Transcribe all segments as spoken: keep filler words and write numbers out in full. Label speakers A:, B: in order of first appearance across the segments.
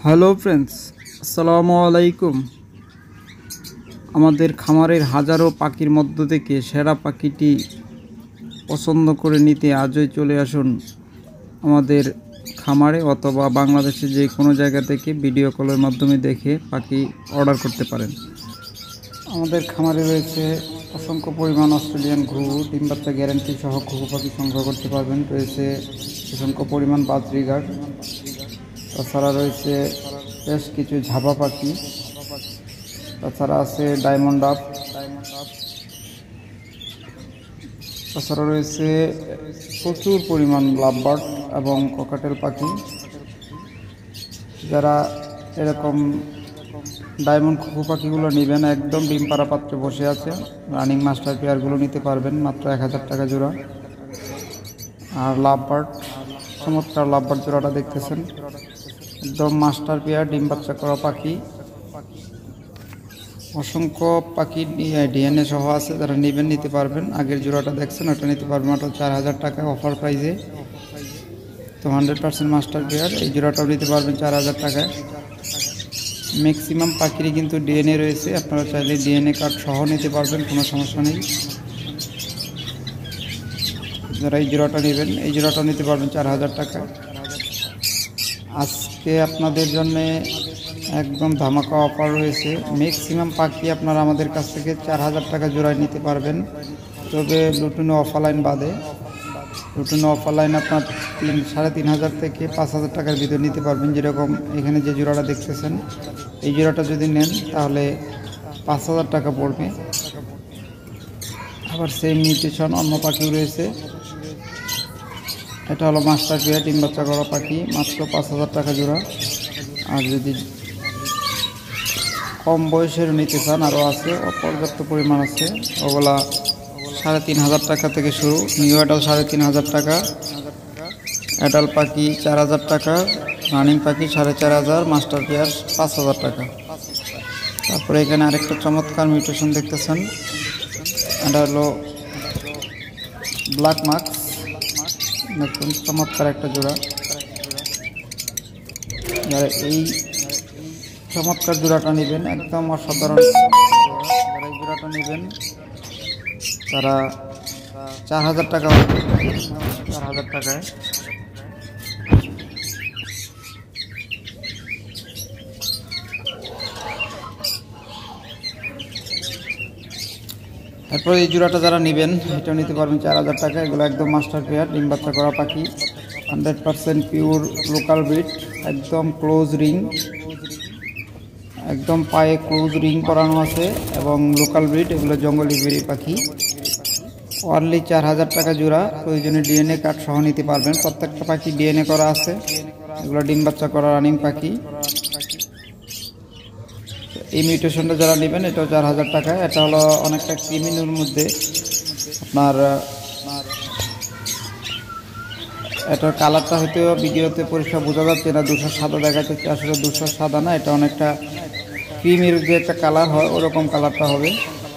A: Hello friends, আসসালামু আলাইকুম। আমাদের খামারের হাজারো পাখির মধ্য থেকে সেরা পাখিটি পছন্দ করে নিতে আজই চলে আসুন আমাদের খামারে, অথবা বাংলাদেশে যে কোনো জায়গা থেকে ভিডিও কলের মাধ্যমে দেখে পাখি অর্ডার করতে পারেন। আমাদের খামারে রয়েছে অসংখ্য পরিমাণ অস্ট্রেলিয়ান ঘুঘু, ডিম বাচ্চা গ্যারান্টি সহ ঘুঘু পাখি সংগ্রহ করতে পারবেন। রয়েছে অসংখ্য পরিমাণ বাজরিগার, তাছাড়া রয়েছে বেশ কিছু ঝাপা পাখি, তাছাড়া আছে ডায়মন্ড আপ, তাছাড়া রয়েছে প্রচুর পরিমাণ লাভবার্ড এবং ককাটেল পাখি। যারা এরকম ডায়মন্ড ঘুঘু পাখিগুলো নেবেন, একদম ডিম পাড়া পাত্রে বসে আছে, রানিং মাস্টার পেয়ারগুলো নিতে পারবেন মাত্র এক হাজার টাকা জোড়া। আর লাভবার্ড, চমৎকার লাভবার্ড জোড়াটা দেখতেছেন, একদম মাস্টার পেয়ার ডিম বাচ্চা করা পাখি। অসংখ্য পাখি ডিএনএ সহ আছে, যারা নেবেন নিতে পারবেন। আগের জোড়াটা দেখছেন, ওটা নিতে পারবেন মাত্র চার হাজার টাকা অফার প্রাইজে। তো হান্ড্রেড পার্সেন্ট মাস্টার পেয়ার, এই জোড়াটাও নিতে পারবেন চার হাজার টাকায়। ম্যাক্সিমাম পাখিরই কিন্তু ডিএনএ রয়েছে, আপনারা চাইলে ডিএনএ কার্ড সহ নিতে পারবেন, কোনো সমস্যা নেই। যারা এই জোড়াটা নেবেন, এই জোড়াটাও নিতে পারবেন চার হাজার টাকা। আজকে আপনাদের জন্য একদম ধামাকা অফার রয়েছে। ম্যাক্সিমাম পাখি আপনারা আমাদের কাছ থেকে চার হাজার টাকা জোড়ায় নিতে পারবেন, তবে লুটুনো অফলাইন বাদে। লুটুনো অফলাইন আপনার তিন সাড়ে তিন হাজার থেকে পাঁচ হাজার টাকার ভিতর নিতে পারবেন। যেরকম এখানে যে জোড়াটা দেখতেছেন, এই জোড়াটা যদি নেন তাহলে পাঁচ হাজার টাকা পড়বে। আবার সেম মিউটেশন অন্য পাখিও রয়েছে। এটা হলো মাস্টার পেয়ার ডিম বাচ্চা করা পাখি, মাত্র পাঁচ হাজার টাকা জোড়া। আর যদি কম বয়সের নিতে চান, আরও আছে, পর্যাপ্ত পরিমাণ আছে, ওগুলা সাড়ে তিন হাজার টাকা থেকে শুরু। নিউ অ্যাডাল সাড়ে তিন হাজার টাকা, অ্যাডাল পাখি চার হাজার টাকা, রানিং পাখি সাড়ে চার হাজার, মাস্টার পেয়ার পাঁচ হাজার টাকা। তারপরে এখানে আরেকটা চমৎকার মিউটেশন দেখতেছেন, এটা হলো ব্ল্যাক মার্কস, দেখুন চমৎকার একটা জোড়া। যারা এই চমৎকার জোড়াটা নেবেন, একদম অসাধারণ যারা এই জোড়াটা নেবেন তারা চার হাজার টাকা চার হাজার টাকায়। তারপরে এই জোড়াটা যারা নেবেন, এটাও নিতে পারবেন চার হাজার টাকা। এগুলো একদম মাস্টার পেয়ার ডিম বাচ্চা করা পাখি, hundred percent pure local breed, একদম ক্লোজ রিং, একদম পায়ে ক্লোজ রিং করানো আছে এবং লোকাল ব্রিড। এগুলো জঙ্গলি বেরি পাখি, অনলি চার হাজার টাকা জোড়া। প্রয়োজনে ডিএনএ কার্ড সহ নিতে পারবেন। প্রত্যেকটা পাখি ডিএনএ করা আছে, এগুলো ডিম বাচ্চা করা রানিং পাখি। এই মিউটেশনটা যারা নেবেন, এটাও চার হাজার টাকা। এটা হলো অনেকটা ক্রিমিনোর মধ্যে, আপনার এটার কালারটা হয়তো ভিডিওতে পরিষ্কার বোঝা যাচ্ছে না, দুশো সাদা দেখা যাচ্ছে, আসলে দুশো সাদা না, এটা অনেকটা ক্রিমের যে একটা কালার হয় ওরকম কালারটা হবে।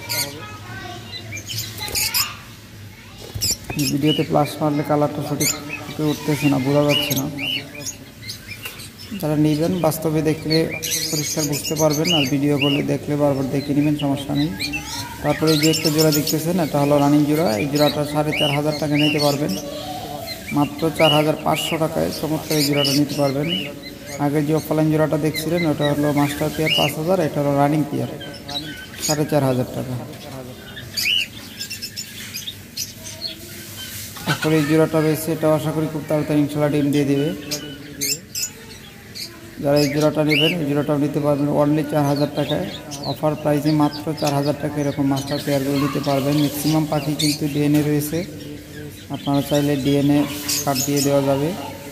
A: ভিডিওতে প্লাস মারলে কালারটা সঠিক ফুটে উঠতেছে না, বোঝা যাচ্ছে না। যারা নেবেন বাস্তবে দেখলে পরিষ্কার বুঝতে পারবেন, আর ভিডিও করলে দেখলে বারবার দেখে নেবেন, সমস্যা নেই। তারপরে যে একটা জোড়া দেখতেছেন, এটা হলো রানিং জোড়া। এই জোড়াটা সাড়ে চার হাজার টাকা নিতে পারবেন, মাত্র চার হাজার পাঁচশো টাকায় চমৎকার এই জোড়াটা নিতে পারবেন। আগে যে অফলাইন জোড়াটা দেখছিলেন ওটা হলো মাস্টার পেয়ার পাঁচ হাজার, এটা হলো রানিং পেয়ার সাড়ে চার হাজার টাকা। তারপরে এই জোড়াটা রয়েছে, এটা আশা করি খুব তাড়াতাড়ি ইনশাল্লাহ ডিম দিয়ে দেবে। যারা এই জোড়াটা নেবেন, এই জোড়াটাও নিতে পারবেন অনলি চার হাজার টাকায় অফার প্রাইসে, মাত্র চার হাজার টাকা এরকম মাস্টার পেয়ারগুলো নিতে পারবেন। ম্যাক্সিমাম পাখি কিন্তু ডিএনএ রয়েছে, আপনারা চাইলে ডিএনএ কার্ড দিয়ে দেওয়া যাবে।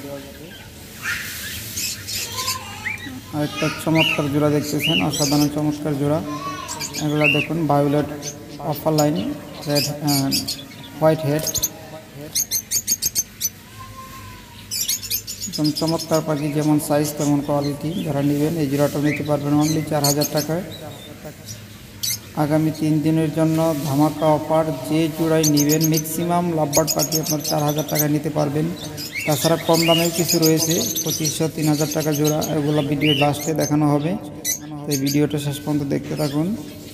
A: আরেকটা চমৎকার জোড়া দেখতেছেন, অসাধারণ চমৎকার জোড়া। এগুলো দেখুন violet opaline red white head, একদম চমৎকার পাখি, যেমন সাইজ তেমন কোয়ালিটি। যারা নেবেন এই জোড়াটা নিতে পারবেন অনলি চার হাজার টাকায়। আগামী তিন দিনের জন্য ধামাকা অফার, যে জোড়াই নেবেন ম্যাক্সিমাম লাভবার্ড পাখি আপনার চার হাজার টাকা নিতে পারবেন। তাছাড়া কম দামেও কিছু রয়েছে পঁচিশশো তিন হাজার টাকা জোড়া, এগুলো ভিডিওর লাস্টে দেখানো হবে, তো এই ভিডিওটা শেষ পর্যন্ত দেখতে থাকুন।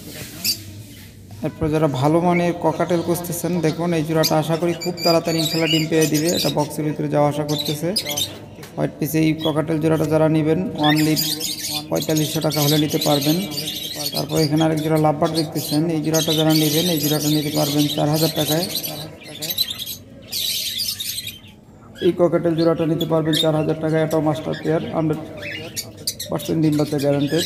A: এরপর যারা ভালো মানের ককাটেল খুঁজতেছেন, দেখুন এই জোড়াটা আশা করি খুব তাড়াতাড়ি ইনশাল্লাহ ডিম পেয়ে দিবে। এটা বক্সের ভিতরে যাওয়া আশা করতেছে। হোয়াইট পিস এই ককাটেল জোড়াটা যারা নেবেন অনলি পঁয়তাল্লিশশো টাকা হলে নিতে পারবেন। তারপর এখানে আরেক জোড়া লাভবার্ড দেখতেছেন, এই জোড়াটা যারা নেবেন এই জোড়াটা নিতে পারবেন চার হাজার টাকায়। এই ককাটেল জোড়াটা নিতে পারবেন চার হাজার টাকায়। এটাও মাস্টার পেয়ার, হান্ড্রেড পার্সেন্ট ডিম বাচ্চা গ্যারান্টেড।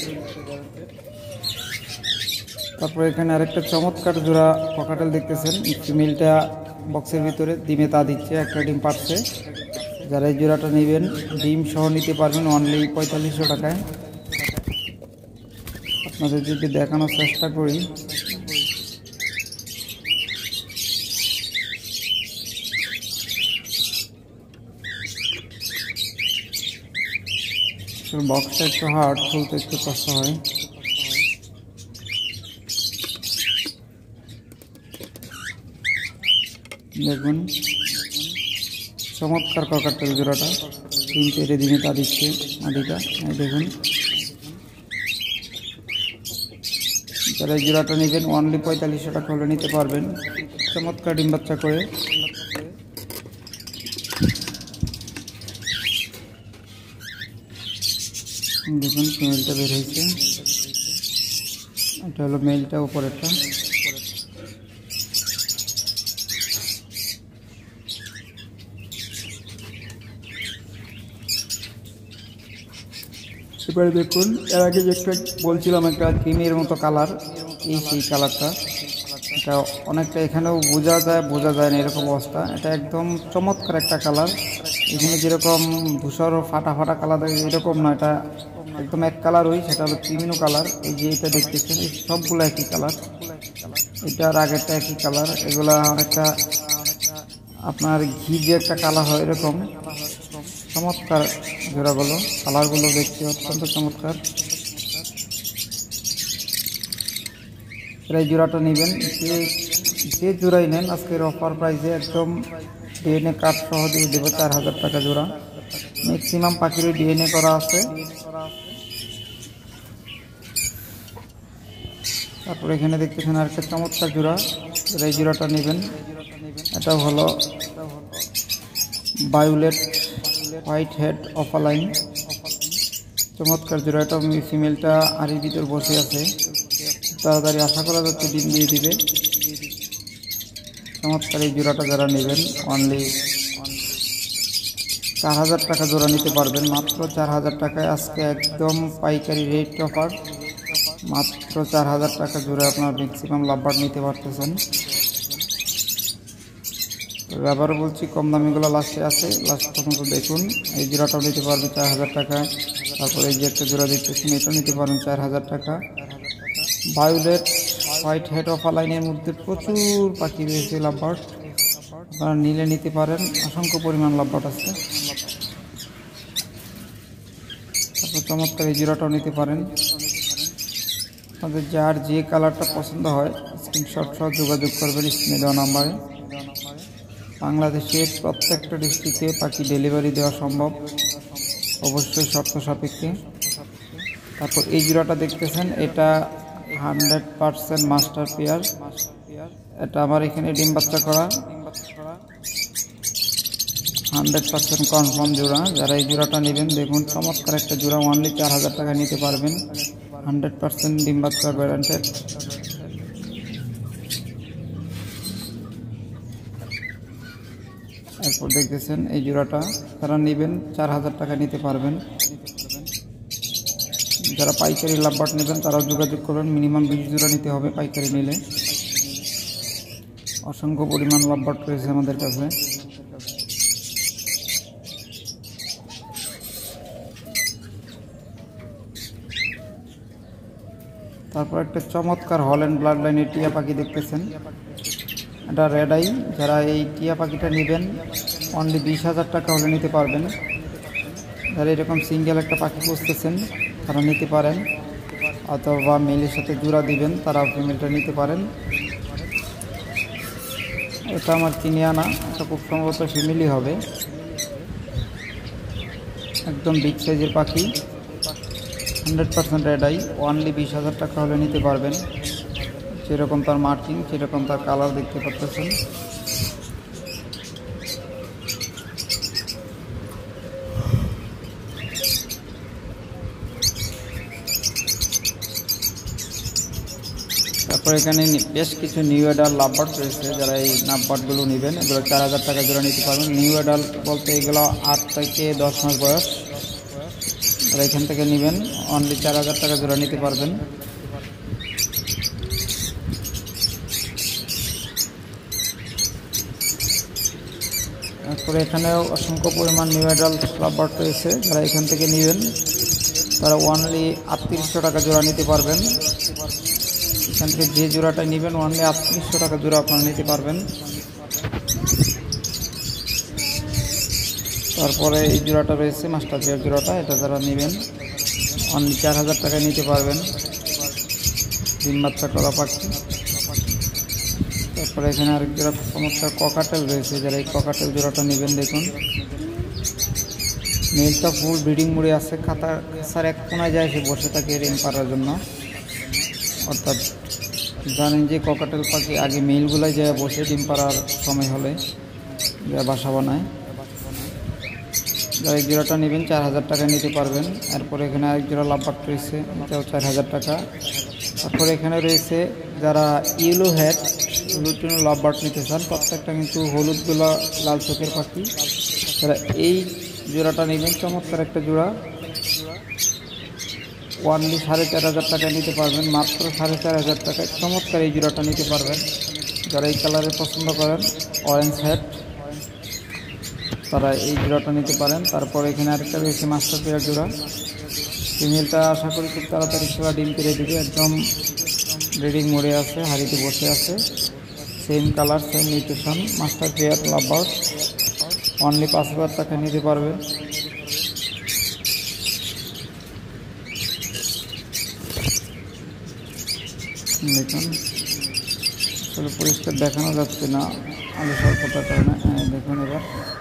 A: তারপর এখানে আরেকটা চমৎকার জোড়া ককাটেল দেখতেছেন, ফিমেলটা বক্সের ভিতরে ডিমে তা দিচ্ছে, একটা ডিম পাচ্ছে। যারা এই জোড়াটা নেবেন ডিম সহ নিতে পারবেন অনলি পঁয়তাল্লিশশো টাকায়। আপনাদের যদি দেখানোর চেষ্টা করি, বক্সটা একটু হার্ড, খুলতে একটু কষ্ট হয়। দেখুন চমৎকার ককাটেল জোড়াটা, ডিম পেড়ে দিনে তা দিচ্ছে আদিটা। দেখুন যারা এই জোড়াটা নেবেন অনলি পঁয়তাল্লিশশো টাকা হলে নিতে পারবেন, চমৎকার ডিম বাচ্চা করে। দেখুন ফিমেলটা বের হয়েছে, এটা হলো মেলটা, উপরেরটা। এবারে দেখুন এর আগে যে একটা বলছিলাম একটা ক্রিমের মতো কালার, এই সেই কালারটা, এটা অনেকটা এখানেও বোঝা যায় বোঝা যায় না এরকম অবস্থা। এটা একদম চমৎকার একটা কালার, এখানে যেরকম ধূসর ফাটা ফাটা কালার এরকম না, এটা একদম এক কালার ওই, সেটা হলো ক্রিমিনো কালার। এই যে এটা দেখতেছেন এই সবগুলো একই কালার, এটার আগেরটা একই কালার। এগুলা অনেকটা আপনার ঘি যে একটা কালার হয় এরকম চমৎকার জোড়াগুলো, কালারগুলো দেখতে অত্যন্ত চমৎকার। এই জোড়াটা নেবেন, যে যে জোড়াই নেন আজকের অফার প্রাইসে একদম ডিএনএ কার্ড সহ দিয়ে দেবো চার হাজার টাকা জোড়া। ম্যাক্সিমাম পাখিরই ডিএনএ করা আছে। তারপর এখানে দেখতেছেন আরেকটা চমৎকার জোড়া, এই জোড়াটা নেবেন, এটাও হলো ভায়োলেট হোয়াইট হেড অফালাইন, চমৎকার জোড়া। এটা ফিমেলটা আড়ির ভিতর বসে আছে, তাড়াতাড়ি আশা করা যাচ্ছে ডিম দিয়ে দিবে। চমৎকার এই জোড়াটা যারা নেবেন অনলি চার হাজার টাকা জোড়া নিতে পারবেন, মাত্র চার হাজার টাকায়। আজকে একদম পাইকারি রেট অফার, মাত্র চার হাজার টাকা জোড়া আপনার ম্যাক্সিমাম লাভবার্ড নিতে পারতেছেন। আবারও বলছি কম দামিগুলো লাস্টে আছে, লাস্ট পর্যন্ত দেখুন। এই জোড়াটাও নিতে পারবেন চার হাজার টাকা। তারপরে এই যে একটা জোড়া দেখতেছেন এটাও নিতে পারবেন চার হাজার টাকা। ভায়োলেট হোয়াইট হেড অফ লাইনের মধ্যে প্রচুর পাখি রয়েছে লাভবার্ড, আপনারা নিলে নিতে পারেন, অসংখ্য পরিমাণ লাভবার্ড আছে। তারপর চমৎকার এই জোড়াটাও নিতে পারেন। আপনাদের যার যে কালারটা পছন্দ হয় স্ক্রিনশট সহ যোগাযোগ করবেন স্ক্রিনে দেওয়া নাম্বারে। বাংলাদেশের প্রত্যেকটা ডিস্ট্রিক্টে পাখি ডেলিভারি দেওয়া সম্ভব, অবশ্যই শর্ত সাপেক্ষে। তারপর এই জোড়াটা দেখতেছেন এটা হান্ড্রেড পার্সেন্ট মাস্টার পেয়ার, এটা আমার এখানে ডিম বাচ্চা করা, হান্ড্রেড পার্সেন্ট কনফার্ম জোড়া। যারা এই জোড়াটা নেবেন দেখুন চমৎকার একটা জোড়া, অনলি চার হাজার টাকা নিতে পারবেন, হান্ড্রেড পার্সেন্ট ডিম বাচ্চা গ্যারান্টেড। এরপর দেখতেছেন এই জোড়াটা যারা নেবেন চার হাজার টাকা নিতে পারবেন। যারা পাইকারি লাভবার্ড নেবেন তারাও যোগাযোগ করবেন, মিনিমাম বিশ জোড়া নিতে হবে পাইকারি নিলে। অসংখ্য পরিমাণ লাভবার্ড রয়েছে আমাদের কাছে। তারপর একটা চমৎকার হল্যান্ড ব্লাড লাইনের টিয়া পাখি দেখতেছেন, এটা রেড আই। যারা এই টিয়া পাখিটা নেবেন অনলি বিশ হাজার টাকা হলে নিতে পারবেন। যারা এরকম সিঙ্গেল একটা পাখি খুঁজতেছেন তারা নিতে পারেন, অথবা মেলের সাথে জোড়া দিবেন তারা ফিমেলটা নিতে পারেন। এটা আমার কিনে আনা, এটা খুব সম্ভবত ফিমেলই হবে, একদম বিগ সাইজের পাখি, hundred percent red eye. Only বিশ হাজার টাকা হলে নিতে পারবেন। যেরকম তার মার্কিং সেরকম তার কালার দেখতে পাচ্ছেন। তারপর এখানে বেশ কিছু নিউ অ্যাডাল লাভবার্ড রয়েছে, যারা এই লাভবার্ডগুলো নেবেন এগুলো চার হাজার টাকা জোড়া নিতে পারবেন। নিউ অ্যাডাল বলতে এগুলো আট থেকে দশ মাস বয়স, আর এখান থেকে নেবেন অনলি চার হাজার টাকা জোড়া নিতে পারবেন। তারপরে এখানেও অসংখ্য পরিমাণ নিউ অ্যাডাল লাভবার্ড রয়েছে, যারা এখান থেকে নেবেন তারা অনলি আটত্রিশশো টাকা জোড়া নিতে পারবেন। এখান থেকে যে জোড়াটা নেবেন অনলি আটত্রিশশো টাকা জোড়া আপনারা নিতে পারবেন। তারপরে এই জোড়াটা রয়েছে মাস্টার পেয়ার জোড়াটা, এটা যারা নেবেন অনলি চার হাজার টাকায় নিতে পারবেন, ডিম বাচ্চা করা পাখি। তারপরে এখানে আরেক জোড়া চমৎকার ককাটেল রয়েছে, যারা এই ককাটেল জোড়াটা নেবেন দেখুন মেলটা ফুল ব্রিডিং মুড়ে আছে, খাতা খাসার এক কোনায় যায় সে বসে থাকে রিং পাড়ার জন্য। অর্থাৎ জানেন যে ককাটেল পাখি আগে মেলগুলো যায় বসে ডিম পাড়ার সময় হলে যা বাসা বানায়। যারা এই জোড়াটা নেবেন চার হাজার টাকা নিতে পারবেন। এরপরে এখানে আরেক জোড়া লাভবার্ড রয়েছে, এটাও চার হাজার টাকা। তারপরে এখানে রয়েছে যারা ইয়েলো হেড লুটিনো লাভবার্ড নিতে চান, প্রত্যেকটা কিন্তু হলুদগুলো লাল চোখের পাখি, যারা এই জোড়াটা নেবেন চমৎকার একটা জোড়া, ওয়ানলি সাড়ে চার হাজার টাকা নিতে পারবেন, মাত্র সাড়ে চার হাজার টাকায় চমৎকার এই জোড়াটা নিতে পারবেন। যারা এই কালারে পছন্দ করেন অরেঞ্জ হেড তারা এই জোড়াটা নিতে পারেন। তারপর এখানে আরেকটা রয়েছে মাস্টার পেয়ার জোড়া, ফিমেলটা আশা করি খুব তাড়াতাড়ি সেবা ডিম পেড়ে দিবে, একদম ব্রিডিং মোড়ে আছে, হাড়িতে বসে আছে, same colour same nutrition, master pair lovebird, only পাঁচ হাজার টাকা নিতে পারবে। দেখুন আসলে পরিষ্কার দেখানো যাচ্ছে না আলো স্বল্পতার কারণে। দেখুন এবার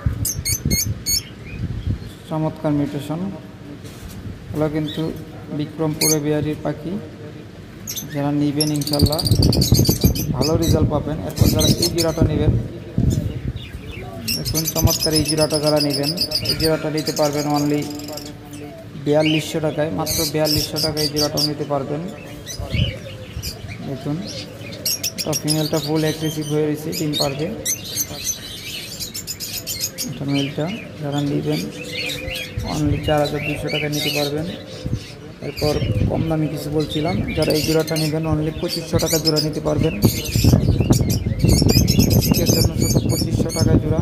A: চমৎকার মিউটেশন, এগুলো কিন্তু বিক্রমপুরে বিহারির পাখি, যারা নেবেন ইনশাল্লাহ ভালো রেজাল্ট পাবেন। এরপর যারা এই জোড়াটা নেবেন দেখুন চমৎকার এই জোড়াটা যারা নেবেন এই জোড়াটা নিতে পারবেন অনলি বিয়াল্লিশশো টাকায়, মাত্র বিয়াল্লিশশো টাকায় এই জোড়াটাও নিতে পারবেন। দেখুন তো ফিমেলটা ফুল অ্যাগ্রেসিভ হয়ে রয়েছে, ডিম পারবে। এটা মেলটা যারা নেবেন অনলি চার হাজার দুশো টাকা নিতে পারবেন। এরপর কম দামি কিছু বলছিলাম, যারা এই জোড়াটা নেবেন অনলি পঁচিশশো টাকা জোড়া নিতে পারবেন, এর জন্য শুধু পঁচিশশো টাকা জোড়া।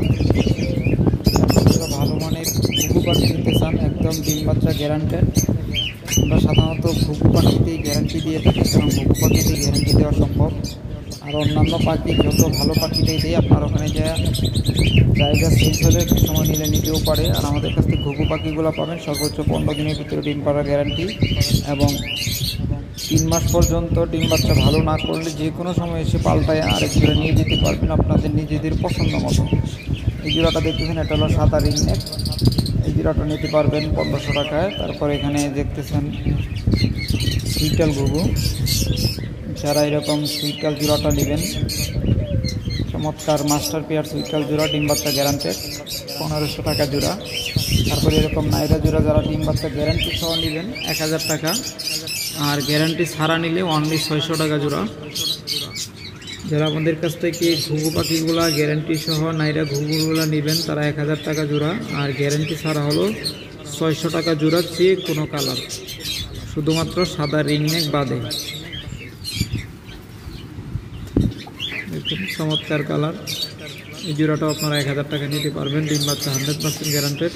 A: ভালো মানের ঘুঘু পাখি নিতে চান একদম ডিম বাচ্চা গ্যারান্টেড, আমরা সাধারণত ঘুঘু পাখিতেই গ্যারান্টি দিয়ে থাকি, কারণ ঘুঘু পাখিতেই গ্যারান্টি দেওয়া সম্ভব। আর অন্যান্য পাখি যত ভালো পাখিটাই দিই আপনার ওখানে যা জায়গা চেঞ্জ হলে সময় নিলে নিতেও পারে। আর আমাদের কাছ থেকে ঘুঘু পাখিগুলো পাবেন সর্বোচ্চ পনেরো দিনের ভিতরে ডিম পাড়ার গ্যারান্টি, এবং তিন মাস পর্যন্ত ডিম বাচ্চা ভালো না করলে যে কোনো সময় এসে পাল্টায় আরেক জোড়া নিয়ে যেতে পারবেন আপনাদের নিজেদের পছন্দ মতো। এই জোড়াটা দেখতেছেন এটা হলো সাদা রিং নেক, এই জোড়াটা নিতে পারবেন পনেরোশো টাকায়। তারপর এখানে দেখতেছেন সুইটাল ঘুঘু, যারা এরকম সুইটাল জোড়াটা নেবেন চমৎকার মাস্টার পেয়ার সুইটাল জোড়া ডিম বাচ্চা গ্যারান্টেড পনেরোশো টাকা জোড়া। তারপরে এরকম নাইরা জোড়া যারা ডিম বাচ্চা গ্যারান্টি সহ নেবেন এক হাজার টাকা, আর গ্যারান্টি ছাড়া নিলে অনলি ছয়শো টাকা জোড়া। যারা আমাদের কাছ থেকে ঘুঘু পাখিগুলা গ্যারান্টি সহ নাইরা ঘুঘুগুলা নেবেন তারা এক হাজার টাকা জোড়া, আর গ্যারান্টি ছাড়া হলো ছয়শো টাকা জোড়া, যে কোনো কালার শুধুমাত্র সাদা রিংনেক বাদে। দেখুন চমৎকার কালার, এই জোড়াটাও আপনারা এক হাজার টাকা নিতে পারবেন, ডিম বাচ্চা hundred percent guaranteed.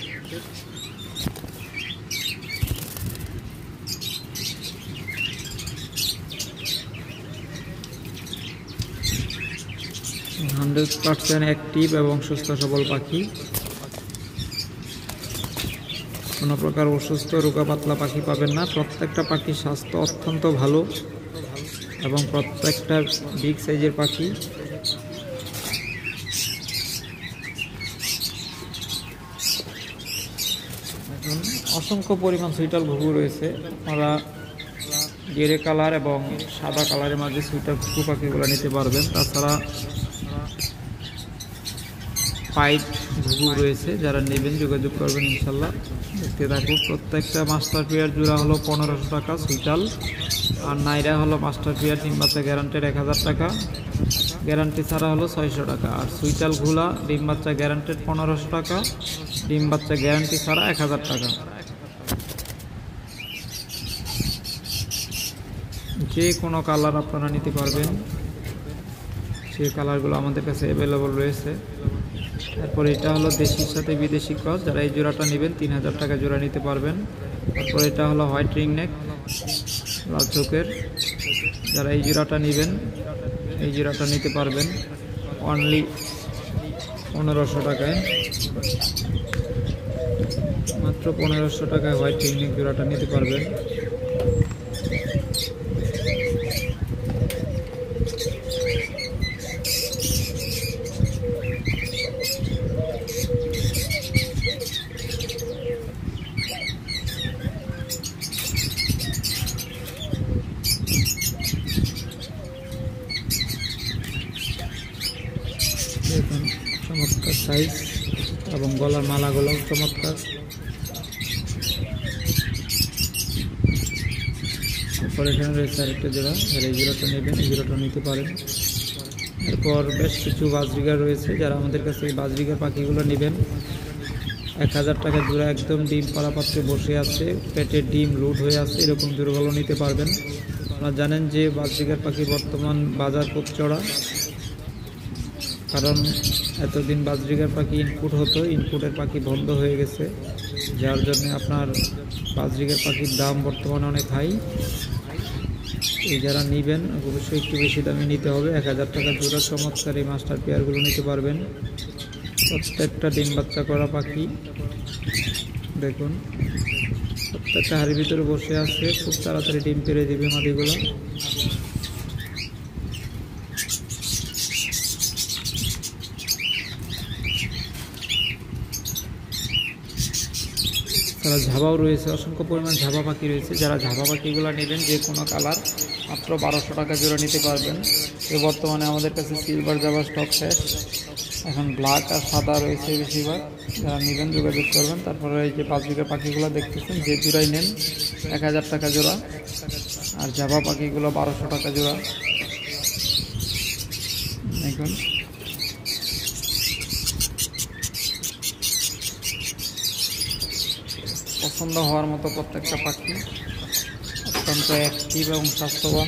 A: Hundred percent active এবং সুস্থ সবল পাখি, কোনো প্রকার অসুস্থ রোগা পাতলা পাখি পাবেন না। প্রত্যেকটা পাখির স্বাস্থ্য অত্যন্ত ভালো এবং প্রত্যেকটা বিগ সাইজের পাখি। এখন অসংখ্য পরিমাণ সুইটাল ঘুঘু রয়েছে। আপনারা গেরে কালার এবং সাদা কালারের মাঝে সুইটাল ঘুঘু পাখিগুলো নিতে পারবেন। তাছাড়া পাইপ ঘুঘু রয়েছে, যারা নেবেন যোগাযোগ করবেন ইনশাল্লাহ। দেখতে থাকুন। প্রত্যেকটা মাস্টার পেয়ার জোড়া হলো পনেরোশো টাকা সুইটাল, আর নাইরা হলো মাস্টার পেয়ার ডিম বাচ্চা গ্যারান্টেড এক হাজার টাকা, গ্যারান্টি ছাড়া হলো ছয়শো টাকা। আর সুইটাল ঘুলা ডিম বাচ্চা গ্যারান্টেড পনেরোশো টাকা, ডিম বাচ্চা গ্যারান্টি ছাড়া এক হাজার টাকা। যে কোনো কালার আপনারা নিতে পারবেন, সেই কালারগুলো আমাদের কাছে অ্যাভেলেবল রয়েছে। তারপর এটা হলো দেশির সাথে বিদেশি ক্রস, যারা এই জোড়াটা নেবেন তিন হাজার টাকা জোড়া নিতে পারবেন। তারপর এটা হলো হোয়াইট রিং নেক লাল চোখের, যারা এই জোড়াটা নেবেন এই জোড়াটা নিতে পারবেন অনলি পনেরোশো টাকায়, মাত্র পনেরোশো টাকায় হোয়াইট রিং নেক জোড়াটা নিতে পারবেন। দেখুন চমৎকার সাইজ এবং গলার মালাগুলো চমৎকার। তারপর এখানে রয়েছে আরেকটা জোড়া, যারা এই জোড়াটা নেবেন এই জোড়াটা নিতে পারেন। এরপর বেশ কিছু বাজরিগার রয়েছে, যারা আমাদের কাছে এই বাজরিগার পাখিগুলো নেবেন এক হাজার টাকা জোড়া, একদম ডিম পাড়া পাত্রে বসে আছে, পেটে ডিম লুট হয়ে আছে, এরকম জোড়াগুলো নিতে পারবেন। আপনারা জানেন যে বাজরিগার পাখি বর্তমান বাজার খুব চড়া, কারণ এতদিন বাজরিগার পাখি ইনপুট হতো, ইনপুটের পাখি বন্ধ হয়ে গেছে, যার জন্য আপনার বাজরিগার পাখির দাম বর্তমানে অনেক হাই। এই যারা নেবেন অবশ্যই একটু বেশি দামে নিতে হবে। এক হাজার টাকা জোড়া চমৎকার এই মাস্টার পেয়ারগুলো নিতে পারবেন। প্রত্যেকটা ডিম বাচ্চা করা পাখি, দেখুন প্রত্যেকটা হাড়ির ভিতরে বসে আছে, খুব তাড়াতাড়ি ডিম পেড়ে দিবে মাদিগুলো। তারা ঝাবাও রয়েছে, অসংখ্য পরিমাণ ঝাবা পাখি রয়েছে। যারা ঝাবা পাখিগুলো নেবেন যে কোনো কালার মাত্র বারোশো টাকা জোড়া নিতে পারবেন। এ বর্তমানে আমাদের কাছে সিলভার জাবা স্টক শেষ, এখন ব্ল্যাক আর সাদা রয়েছে বেশিরভাগ। যারা নেবেন যোগাযোগ করবেন। তারপরে এই যে বাজরিগার পাখিগুলো দেখতেছেন, যে জোড়াই নেন এক হাজার টাকা জোড়া, আর ঝাবা পাখিগুলো বারোশো টাকা জোড়া। এখন পছন্দ হওয়ার মতো প্রত্যেকটা পাখি অত্যন্ত অ্যাক্টিভ এবং স্বাস্থ্যবান।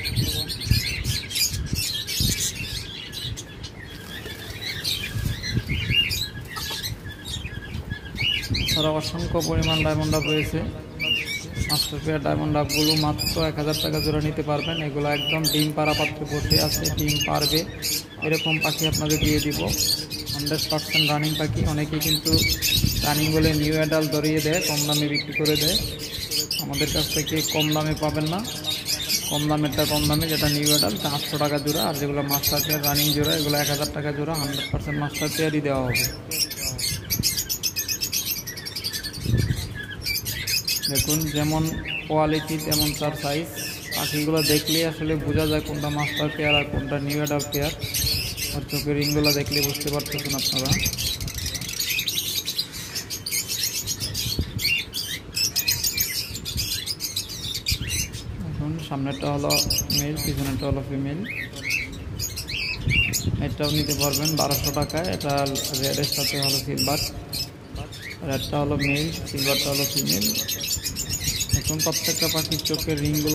A: এছাড়া অসংখ্য পরিমাণ ডায়মন্ড ডাব রয়েছে। মাস্টার পেয়ার ডায়মন্ড ডাবগুলো মাত্র এক হাজার টাকা জোড়া নিতে পারবেন। এগুলো একদম ডিম পাড়া পাত্রে বসে আছে, ডিম পারবে এরকম পাখি আপনাদের দিয়ে দিব। হান্ড্রেড পার্সেন্ট রানিং পাখি। অনেকেই কিন্তু রানিং বলে নিউ অ্যাডাল্ট ধরিয়ে দেয়, কম দামে বিক্রি করে দেয়। আমাদের কাছ থেকে কম দামে পাবেন না, কম দামেরটা কম দামে, যেটা নিউ অ্যাডাল্ট আটশো টাকা জোড়া, আর যেগুলো মাস্টার পেয়ার রানিং জোড়া এগুলো এক হাজার টাকা জোড়া। হান্ড্রেড পার্সেন্ট মাস্টার পেয়ারই দেওয়া হবে। দেখুন যেমন কোয়ালিটি তেমন তার সাইজ। পাখিগুলো দেখলেই আসলে বোঝা যায় কোনটা মাস্টার পেয়ার আর কোনটা নিউ অ্যাডাল্ট পেয়ার। আর চোখের রিংগুলো দেখলে বুঝতে পারতেছেন আপনারা। এখন সামনেরটা হলো মেল, পিছনেরটা হলো ফিমেল। এটাও নিতে পারবেন বারোশো টাকায়। এটা রেডের সাথে হলো সিলভার, রেডটা হলো মেল, সিলভারটা হলো ফিমেল। এখন প্রত্যেকটা পাখির চোখের রিংগুলো